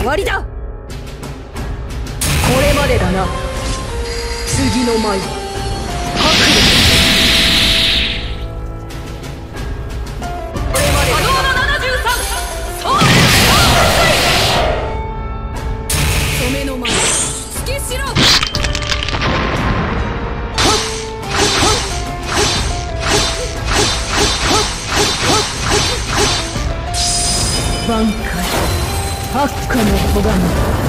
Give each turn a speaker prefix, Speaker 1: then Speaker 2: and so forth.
Speaker 1: わりだ。これまでだな。次の舞は白これまでだな。染めの舞突きしろ。挽回、悪化の咎め。